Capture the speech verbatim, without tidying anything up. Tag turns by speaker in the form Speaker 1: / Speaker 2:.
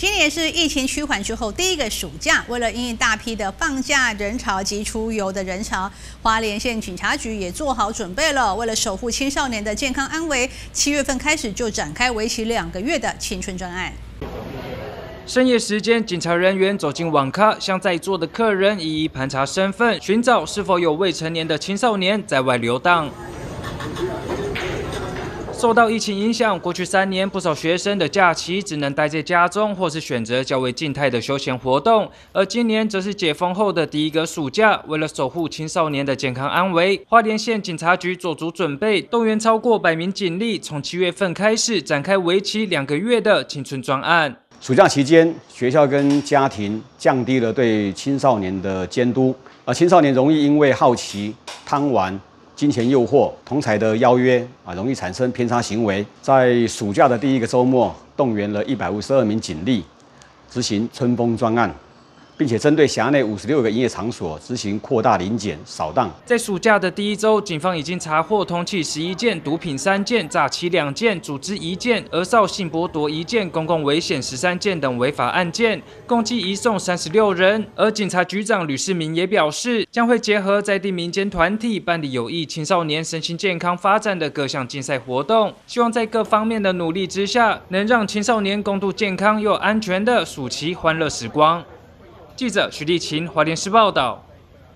Speaker 1: 今年是疫情趋缓之后第一个暑假，为了因应大批的放假人潮及出游的人潮，花莲县警察局也做好准备了。为了守护青少年的健康安危，七月份开始就展开为期两个月的青春专案。
Speaker 2: 深夜时间，警察人员走进网咖，向在座的客人一一盘查身份，寻找是否有未成年的青少年在外游荡。 受到疫情影响，过去三年不少学生的假期只能待在家中，或是选择较为静态的休闲活动。而今年则是解封后的第一个暑假，为了守护青少年的健康安危，花莲县警察局做足准备，动员超过百名警力，从七月份开始展开为期两个月的青春专案。
Speaker 3: 暑假期间，学校跟家庭降低了对青少年的监督，而青少年容易因为好奇、贪玩。 金钱诱惑、同侪的邀约啊，容易产生偏差行为。在暑假的第一个周末，动员了一百五十二名警力，执行春风专案，并且针对辖内五十六个营业场所执行扩大临检、扫荡。
Speaker 2: 在暑假的第一周，警方已经查获通缉十一件、毒品三件、诈欺两件、组织一件、儿少性剥夺一件、公共危险十三件等违法案件，共计移送三十六人。而警察局长吕世明也表示，将会结合在地民间团体办理有益青少年身心健康发展的各项竞赛活动，希望在各方面的努力之下，能让青少年共度健康又安全的暑期欢乐时光。记者徐立琴，华联市报道。